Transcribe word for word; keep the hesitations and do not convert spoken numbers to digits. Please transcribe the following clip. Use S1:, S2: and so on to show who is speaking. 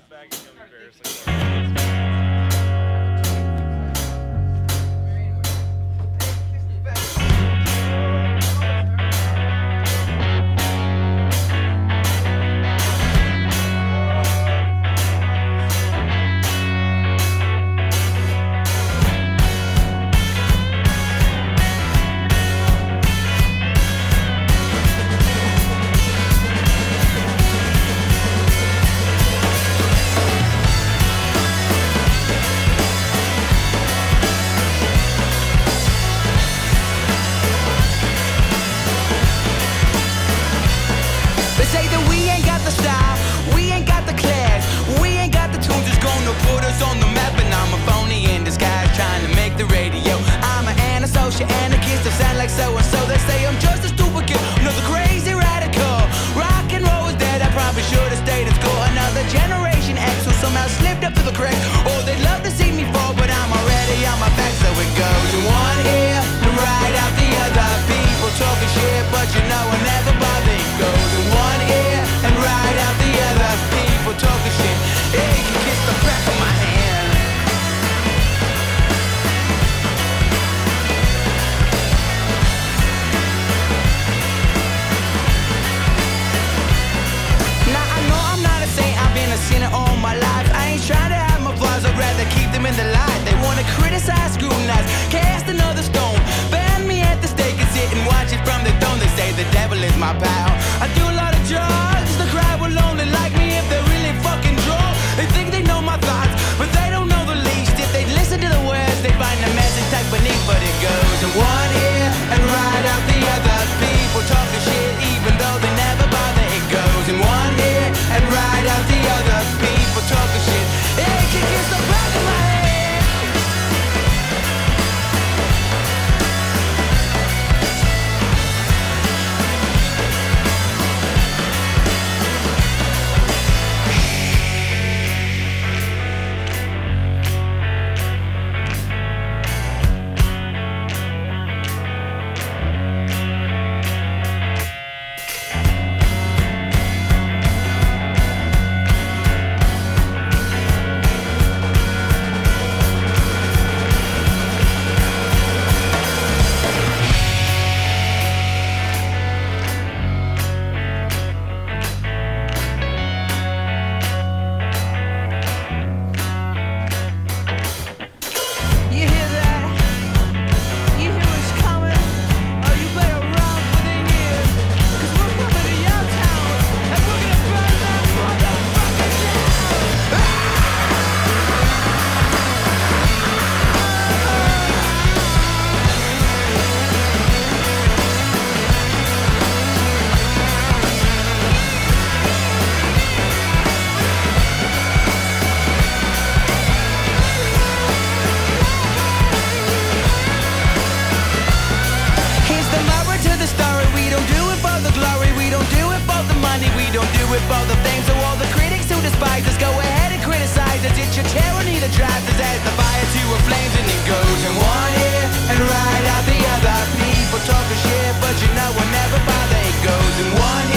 S1: So-and-so, they say I'm just a stupid kid, another crazy radical. Rock and roll is dead, I probably should have stayed in school. Another generation X who somehow slipped up to the cracks. Oh, they'd love to see me fall, but I'm already on my back. So it goes in one ear and right out the other. People talking shit, but you know I never bother. It goes in one ear and right out the other. People talking shit, yeah, you can kiss the back of my hand. Sinner all my life, I ain't trying to have my flaws, I'd rather keep them in the light. They wanna criticize, scrutinize, cast another stone, ban me at the stake and sit and watch it from the throne. They say the devil is my pal, I do a lot of drugs, the crowd will only like me if they're really fucking drunk. They think they know my thoughts, but they don't know the least. If they'd listen to the words, they'd find the message tucked beneath. But it goes in one ear and right out the other. People talking shit even though they never bother. It goes in one ear and right out the other. People talking shit, hey, kick against the back of my head. With all the fame, so all the critics who despise us, go ahead and criticize us. It's your tyranny that drives us as the fire to a flames. And it goes in one ear and right out the other. People talking shit, but you know I never bother. It goes in one ear